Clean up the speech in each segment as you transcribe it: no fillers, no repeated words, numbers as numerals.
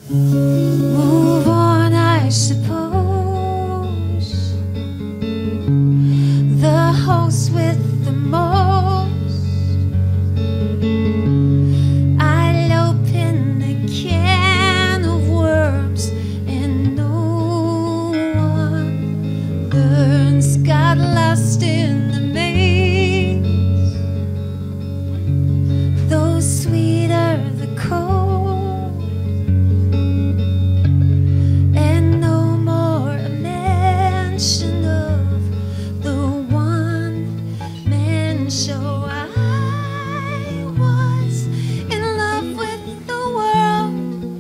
Move on, I suppose. The host with the most. I'll open a can of worms and no one learns. Got lost in the maze, though sweeter the cold, and no more a mention of the one-man show. I was in love with the world.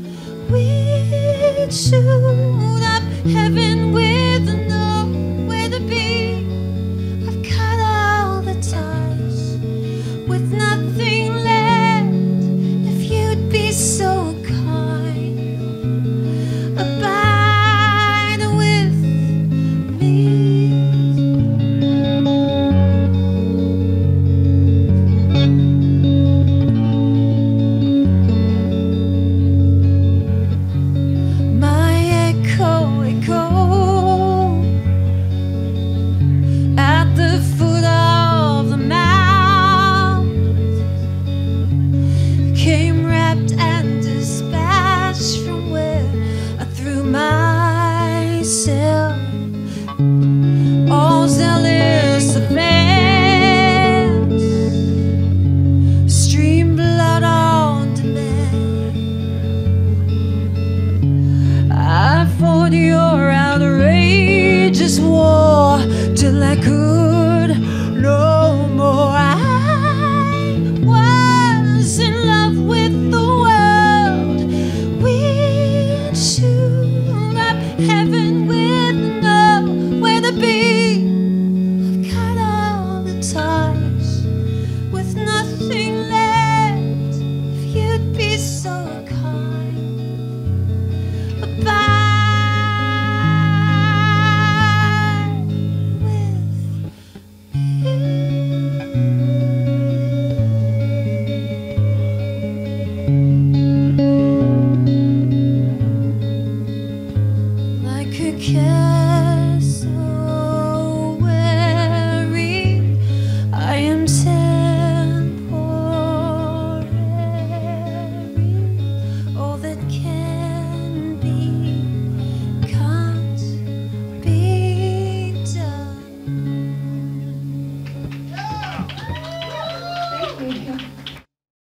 We'd shoot up heaven with nowhere to be. I've cut all the ties with nothing left. If you'd be so kind, abide with me. My echo at the foot of the mountain, came wrapped and dispatched from where I threw myself. All zealous offense, stream blood on demand. I fought your outrageous war till I could